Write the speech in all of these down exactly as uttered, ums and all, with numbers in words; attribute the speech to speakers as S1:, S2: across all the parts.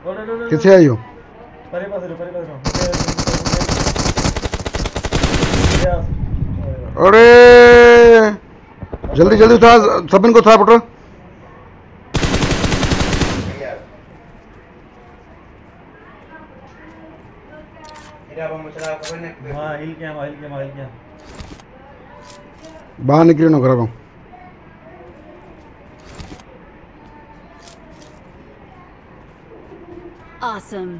S1: किसे आई हो?
S2: परे पास रहो, परे पास रहो।
S1: अरे जल्दी जल्दी उठा, सबन को उठा पुत्र।
S2: हाँ हिल के हम हिल के हम हिल के
S1: बाहर निकले ना करा।
S3: Awesome.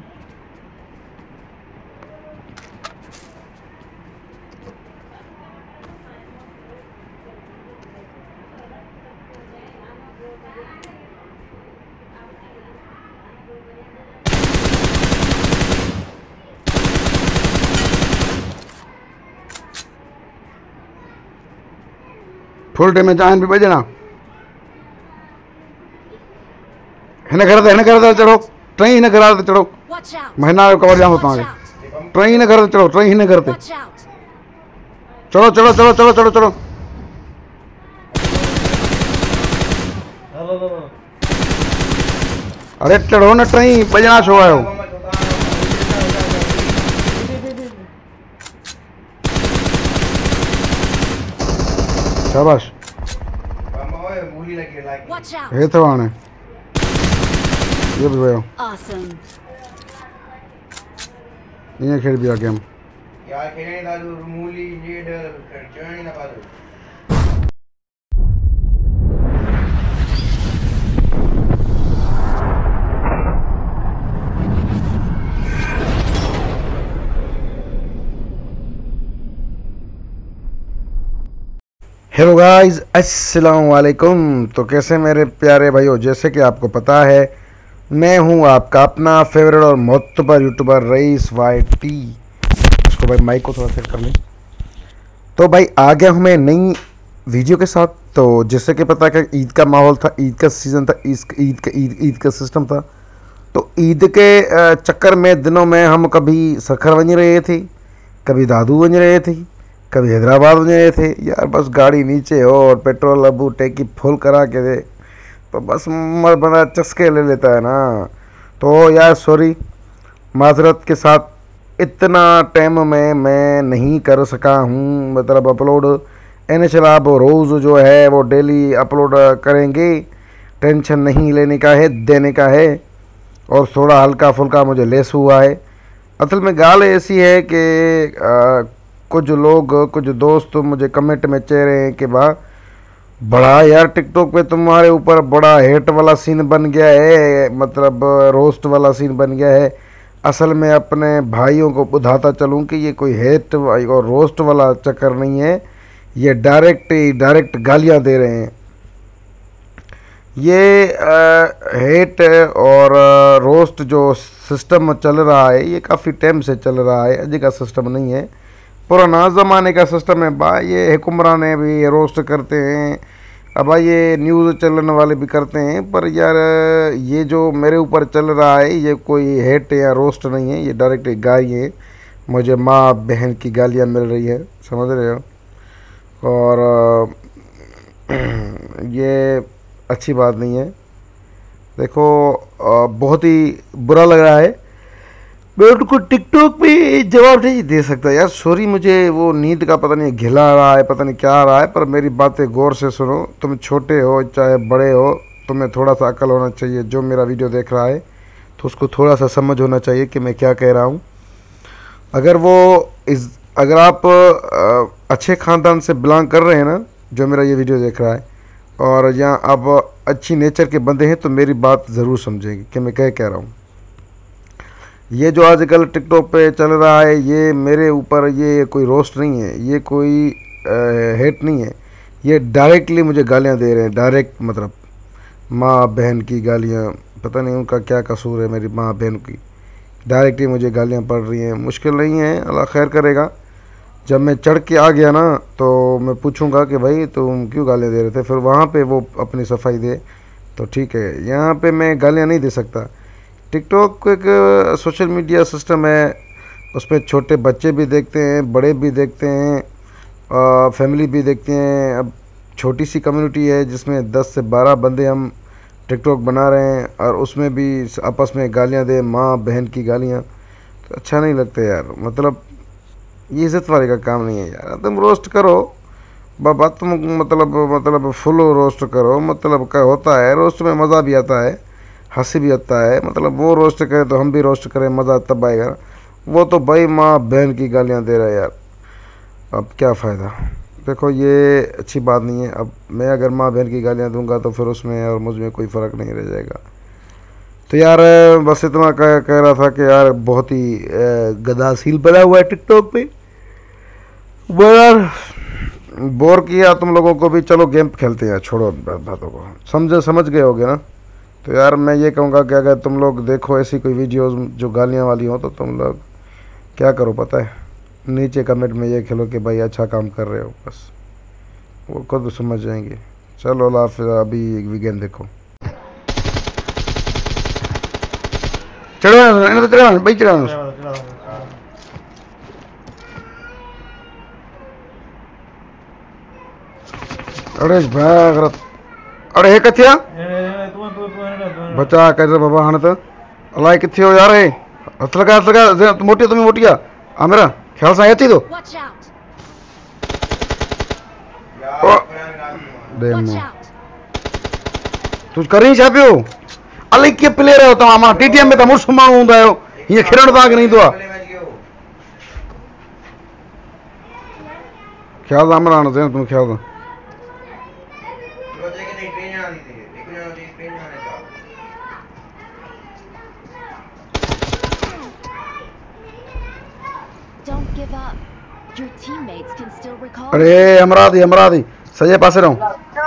S1: फुल डैमेज आयन पे बजना हिन घर ते हिन घर ते चढ़ो, टई हिन घर ते चढ़ो।
S3: Watch out.
S1: महीना कवर जाम
S3: Watch
S1: तव्हांखे।
S3: out.
S1: टई हिन घर ते चढ़ो, टई हिन घर ते
S3: Watch out.
S1: चढ़ो चढ़ो चढ़ो चढ़ो चढ़ो चढ़ो।
S2: हलो हलो
S1: अरे चढ़ो न, टई बजना छो आयो? शाबाश।
S3: Watch out.
S1: हे तो आने ये भी भयो
S3: Awesome.
S1: ये खेल भी आ गया हम।
S4: यार खेलने दादू मूली नीड चढ़नी ना पादू।
S1: हेलो गाइस, अस्सलाम वालेकुम। तो कैसे मेरे प्यारे भाइयों, जैसे कि आपको पता है मैं हूं आपका अपना फेवरेट और मोतबर यूट्यूबर रईस वाई टी। इसको भाई माइक को थोड़ा सेट कर लें। तो भाई आ गया हूं मैं नई वीडियो के साथ। तो जैसे कि पता है कि ईद का माहौल था, ईद का सीज़न था, ईद का ईद ईद का सिस्टम था। तो ईद के चक्कर में दिनों में हम कभी सखर वञ रहे थे, कभी दादू वञ रहे थे, कभी हैदराबाद वञ रहे थे। यार बस गाड़ी नीचे हो और पेट्रोल अबू टैंकी फुल करा के दे तो बस मर बंदा चस्के ले लेता है ना। तो यार सॉरी, माजरत के साथ इतना टाइम में मैं नहीं कर सका हूँ। मतलब अपलोड इंशाल्लाह अब रोज़ जो है वो डेली अपलोड करेंगे। टेंशन नहीं लेने का है, देने का है। और थोड़ा हल्का फुल्का मुझे लेस हुआ है। असल में गाल ऐसी है कि कुछ लोग कुछ दोस्त मुझे कमेंट में कह रहे हैं कि वाह बड़ा यार टिकटॉक पे तुम्हारे ऊपर बड़ा हेट वाला सीन बन गया है, मतलब रोस्ट वाला सीन बन गया है। असल में अपने भाइयों को बुझाता चलूँ कि ये कोई हेट और रोस्ट वाला चक्कर नहीं है, ये डायरेक्ट डायरेक्ट गालियाँ दे रहे हैं। ये आ, हेट और आ, रोस्ट जो सिस्टम चल रहा है ये काफ़ी टाइम से चल रहा है, अजी का सिस्टम नहीं है, पुराना ज़माने का सिस्टम है। भाई ये हुक्मरान भी रोस्ट करते हैं, अब भाई ये न्यूज़ चैनल वाले भी करते हैं। पर यार ये जो मेरे ऊपर चल रहा है ये कोई हेट या रोस्ट नहीं है, ये डायरेक्ट गाली है। मुझे माँ बहन की गालियाँ मिल रही है, समझ रहे हो। और ये अच्छी बात नहीं है। देखो बहुत ही बुरा लग रहा है। मैं उनको टिकटॉक पे जवाब नहीं दे सकता यार, सॉरी। मुझे वो नींद का पता नहीं घिला रहा है, पता नहीं क्या आ रहा है। पर मेरी बातें गौर से सुनो। तुम छोटे हो चाहे बड़े हो, तुम्हें थोड़ा सा अकल होना चाहिए। जो मेरा वीडियो देख रहा है तो उसको थोड़ा सा समझ होना चाहिए कि मैं क्या कह रहा हूँ। अगर वो इस अगर आप अच्छे ख़ानदान से बिलोंग कर रहे हैं ना, जो मेरा ये वीडियो देख रहा है, और या आप अच्छी नेचर के बंदे हैं तो मेरी बात ज़रूर समझेंगे कि मैं क्या कह रहा हूँ। ये जो आजकल टिकटॉक पे चल रहा है ये मेरे ऊपर ये कोई रोस्ट नहीं है, ये कोई आ, हेट नहीं है। ये डायरेक्टली मुझे गालियाँ दे रहे हैं, डायरेक्ट मतलब माँ बहन की गालियाँ। पता नहीं उनका क्या कसूर है, मेरी माँ बहन की डायरेक्टली मुझे गालियाँ पड़ रही हैं। मुश्किल नहीं है, अल्लाह खैर करेगा। जब मैं चढ़ के आ गया ना तो मैं पूछूंगा कि भाई तुम क्यों गालियाँ दे रहे थे, फिर वहाँ पे वो अपनी सफाई दे तो ठीक है। यहाँ पे मैं गालियाँ नहीं दे सकता। टिकटॉक एक सोशल मीडिया सिस्टम है, उसमें छोटे बच्चे भी देखते हैं, बड़े भी देखते हैं, फैमिली भी देखते हैं। अब छोटी सी कम्युनिटी है जिसमें दस से बारह बंदे हम टिकटॉक बना रहे हैं और उसमें भी आपस में गालियां दे, माँ बहन की गालियां, तो अच्छा नहीं लगता यार। मतलब ये इज़्ज़त वाले का काम नहीं है यार। तुम रोस्ट करो बाबा, तुम मतलब मतलब फुल रोस्ट करो, मतलब क्या होता है रोस्ट में मज़ा भी आता है, हंसी भी आता है। मतलब वो रोस्ट करे तो हम भी रोस्ट करें, मज़ा तब आएगा। वो तो भाई माँ बहन की गालियाँ दे रहा है यार, अब क्या फ़ायदा। देखो ये अच्छी बात नहीं है। अब मैं अगर माँ बहन की गालियाँ दूंगा तो फिर उसमें और मुझ में कोई फ़र्क नहीं रह जाएगा। तो यार बस इतना कह कह रहा था कि यार बहुत ही गदासील बना हुआ है टिकटॉक पे। यार बोर किया तुम लोगों को भी, चलो गेम खेलते हैं, छोड़ो बातों को, समझे समझ गए होगे ना। तो यार मैं ये कहूँगा कि अगर तुम लोग देखो ऐसी कोई वीडियोस जो गालियाँ वाली हो तो तुम लोग क्या करो पता है, नीचे कमेंट में ये खेलो कि भाई अच्छा काम कर रहे हो, बस वो खुद समझ जाएंगे। चलो अल्लाह हाफ़िज़, अभी वीकेंड देखो। चढ़ो चढ़ो भाई चढ़ो। अरे भाग, अरे हे कथिया बचा कैसे बाबा हाणे तो अलाए किथे हो यार। हे हथ लगा हथ लगा, मोटी तुम्हें मोटी आ आ मेरा ख्याल से अची तो तू करी छा पियो। अलाए कीअं प्लेयर आहियो तव्हां, मां टीटीएम में त मुड़ुसु माण्हू हूंदा आहियो, हीअं खेॾणु तव्हांखे न ईंदो आहे। ख्याल सां हाणे से तुम ख्याल सां।
S3: Don't give up. Your teammates can still recall.
S1: अरे हमरा दी हमरा दी सजे पासे रहूं।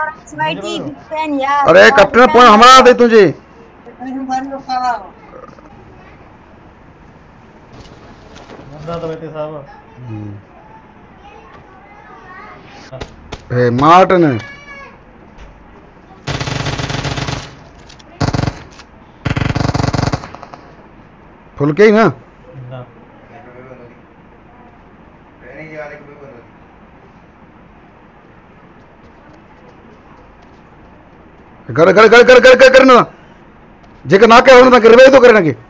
S1: अरे कैप्टन पॉइंट हमरा दे तुझे।
S2: बंदा तो बेटे साहब
S1: ए मार्टिन फुल के ही ना
S2: ना
S1: कर कर कर कर कर कर करना जेकर ना के होना कर वे तो करना के।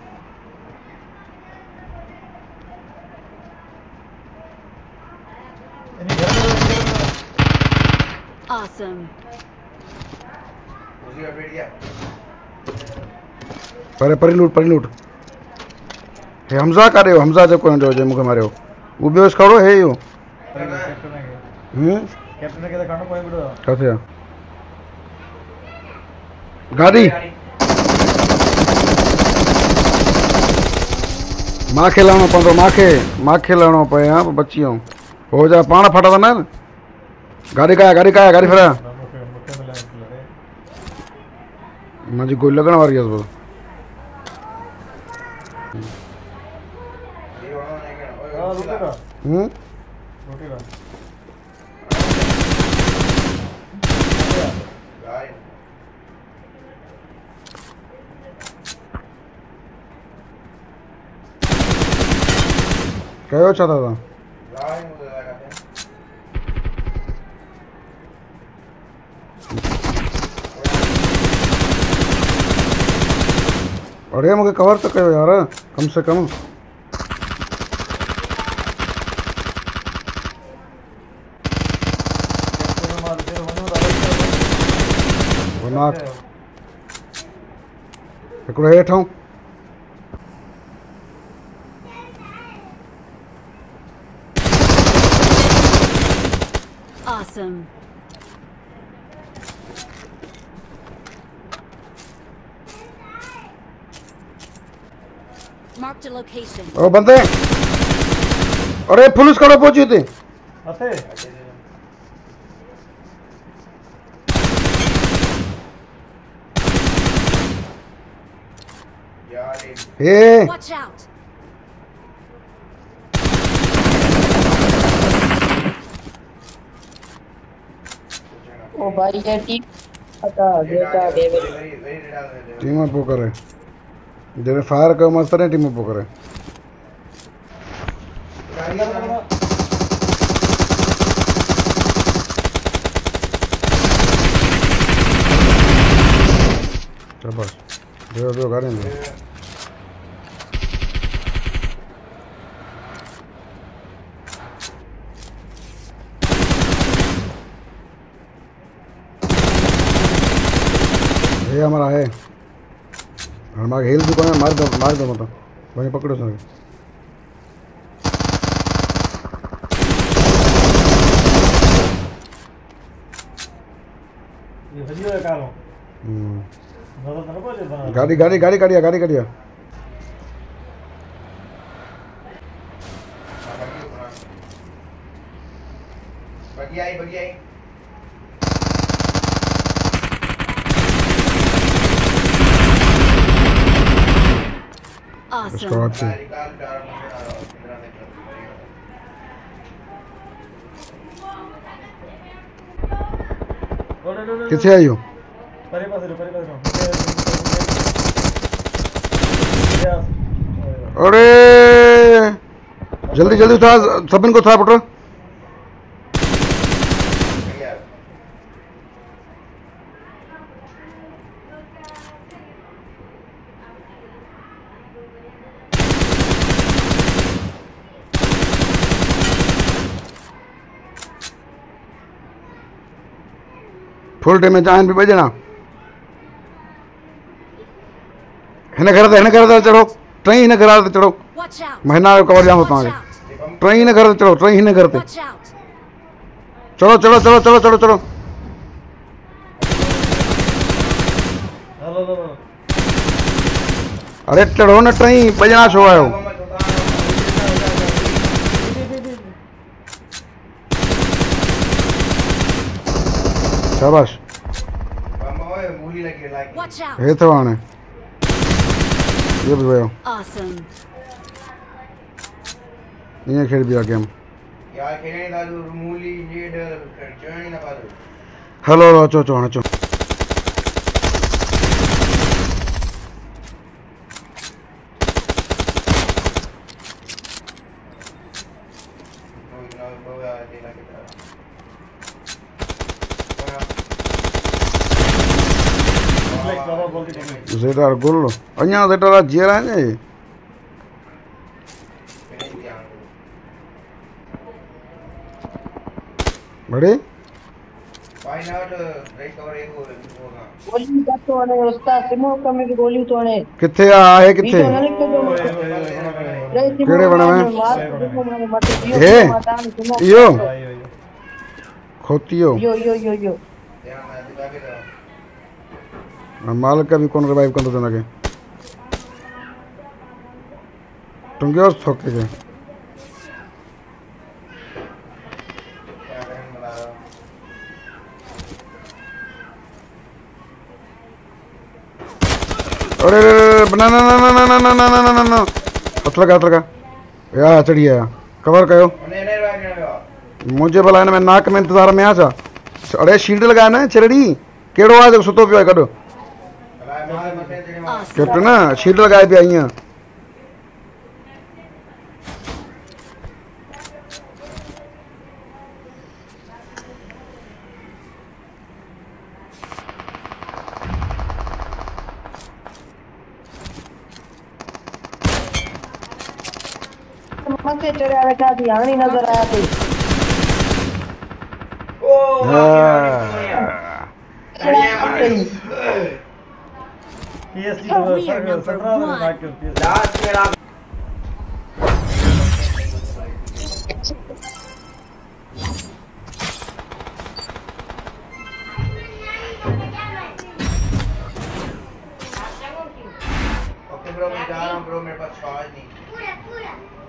S3: Awesome.
S1: परे परी लूट परी लूट हे हमजा करे हो, हमजा जो कोन जो जे मुके मारे हो वो बेस खड़ो है यो। हम
S2: कैप्टन के कानो कोई बिड़ो
S1: कैसे गाड़ी माखे लाणो पवंदो, माखे माखे लाणो पए हा बची आऊं हो जा पाण फटा ना गाड़ी का गाड़ी का गाड़ी फिरा मुझे गोली लगण वारी है बस।
S2: हां रुकेगा
S1: हम्म
S2: रुकेगा
S1: कहो चाहता था अरे मुझे कवर तो कहो यार कम से कम। हिकिड़ो हेठि
S3: Awesome. Marked a location.
S1: ओ बंदे अरे पुलिस करो पहुंची थी
S2: असे
S1: ए
S3: Watch out.
S5: ओ भाई ये टीम पता बेटा डेविड
S1: टीम अप करे जने फायर कयो मस्त ने टीम अप करे। शाबाश दो दो गाड़ी में ये हमारा है हमारा हेल दुकान है मार दो मार दो मतलब वहीं पकड़ो सर
S2: ये हजी है कालो
S1: हम्म
S2: नजर तो नहीं बना
S1: गाड़ी गाड़ी गाड़ी काढ़िया गाड़ी काढ़िया
S4: बगी आई बगी आई
S1: इसको
S3: Awesome.
S1: अच्छी
S4: निकाल डाल इंदिरा ने कर
S2: लो लो लो
S1: किसे आई हो
S2: परे पास लो परे पास लो
S1: अरे जल्दी जल्दी उठा सब इनको उठा पटो
S4: यार
S1: फुल डैमेज आयन भी बजना हिन घर ते हिन घर ते चढ़ो टई हिन घर ते चढ़ो
S3: Watch out.
S1: महीना जो कवर जाम
S3: Watch
S1: तव्हांखे
S3: out.
S1: टई हिन घर ते चढ़ो टई हिन घर ते
S3: Watch out.
S1: चढ़ो चढ़ो चढ़ो चढ़ो चढ़ो चढ़ो
S2: लो लो लो
S1: अरे चढ़ो न टई बजना छो आयो शाबाश
S4: मामा ओए मूली लगी लाइक
S3: Watch out.
S1: हे तो हाणे ये भी वयो
S3: Awesome.
S1: ईअं खेल बिया गेम
S4: यार खेलने दादू मूली नेड जर्नी ना पादू
S1: हलो हलो अचो अचो हाणे अचो
S4: ना वो यार देना के
S2: लाइक बाबा बोलती नहीं
S1: ज़ेडार गुल अञा ज़ेडार जीअर आहिनि ये बड़े
S4: Why not uh, race cover एक हो होगा
S5: गोली का तो ने उस्ताद सिमो कमी की गोली तो ने
S1: किथे आहे
S5: बीचो
S1: किथे
S5: न लिखते तो रे सिमो
S1: केड़े बने में?
S5: मार सिमो ने मत दियो
S1: हे?
S5: मातान सिमो
S1: इहो
S2: भाई भाई
S1: खोतियो
S5: यो यो यो यो
S4: ध्यान में दिखा के दो
S1: मालिक का भी कौन रिवाइव कंदो तनखे टुंगियो थोके के
S4: क्या बहन बना रहा
S1: अरे अरे, अरे, ना ना ना ना ना ना ना ना ना ना ना हथ लगा हथ लगा या चढ़ी आया कवर कयो
S4: उन्हें नहीं रखने में
S1: मुझे भला हिन में नाक में इंतजार में आ छा अरे शील्ड लगाए न चरड़ी केड़ो आहे जेको सुतो पियो आहे कढो
S4: अलाए मार मथे तेरे मार
S3: Awesome.
S1: कैप्टन शील्ड लगाए पिया ईअं
S5: मथे चढ़या बैठा थी हाणी नजर आया थी
S4: ओ
S2: PSC
S3: We are number one.
S4: Last मेरा ओके ब्रो मैं जा रहा हूं ब्रो मेरे पास चार्ज नहीं